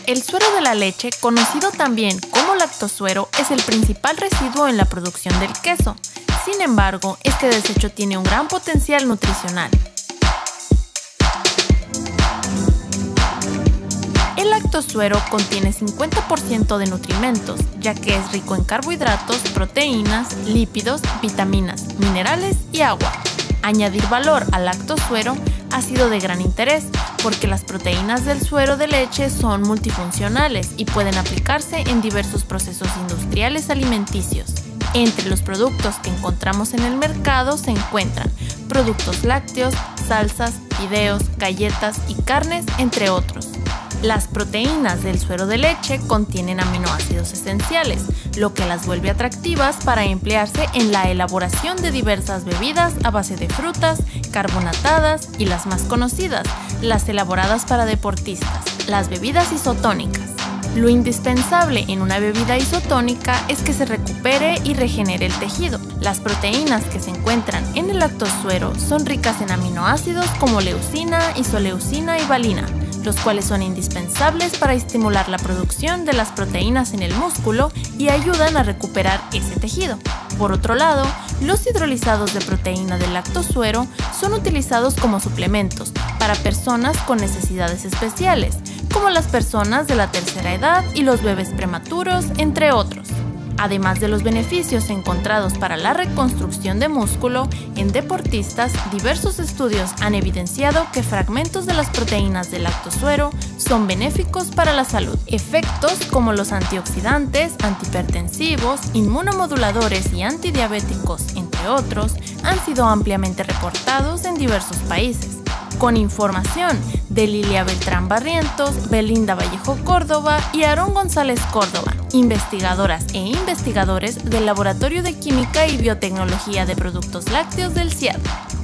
El suero de la leche, conocido también como lactosuero, es el principal residuo en la producción del queso. Sin embargo, este desecho tiene un gran potencial nutricional. El lactosuero contiene 50% de nutrimentos, ya que es rico en carbohidratos, proteínas, lípidos, vitaminas, minerales y agua. Añadir valor al lactosuero ha sido de gran interés, porque las proteínas del suero de leche son multifuncionales y pueden aplicarse en diversos procesos industriales alimenticios. Entre los productos que encontramos en el mercado se encuentran productos lácteos, salsas, fideos, galletas y carnes, entre otros. Las proteínas del suero de leche contienen aminoácidos esenciales, lo que las vuelve atractivas para emplearse en la elaboración de diversas bebidas a base de frutas, carbonatadas y las más conocidas, las elaboradas para deportistas, las bebidas isotónicas. Lo indispensable en una bebida isotónica es que se recupere y regenere el tejido. Las proteínas que se encuentran en el lactosuero son ricas en aminoácidos como leucina, isoleucina y valina, los cuales son indispensables para estimular la producción de las proteínas en el músculo y ayudan a recuperar ese tejido. Por otro lado, los hidrolizados de proteína del lactosuero son utilizados como suplementos para personas con necesidades especiales, como las personas de la tercera edad y los bebés prematuros, entre otros. Además de los beneficios encontrados para la reconstrucción de músculo, en deportistas, diversos estudios han evidenciado que fragmentos de las proteínas del lactosuero son benéficos para la salud. Efectos como los antioxidantes, antihipertensivos, inmunomoduladores y antidiabéticos, entre otros, han sido ampliamente reportados en diversos países. Con información de Lilia Beltrán Barrientos, Belinda Vallejo Córdoba y Aarón González Córdoba, investigadoras e investigadores del Laboratorio de Química y Biotecnología de Productos Lácteos del CIAD.